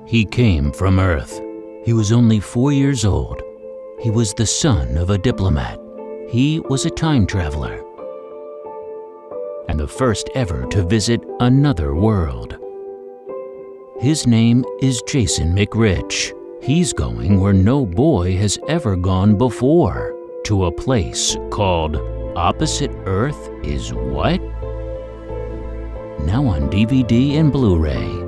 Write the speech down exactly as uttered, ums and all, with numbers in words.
He came from Earth. He was only four years old. He was the son of a diplomat. He was a time traveler and the first ever to visit another world. His name is Jason McRitch. He's going where no boy has ever gone before, to a place called Opposite Earth is What? Now on D V D and Blu-ray.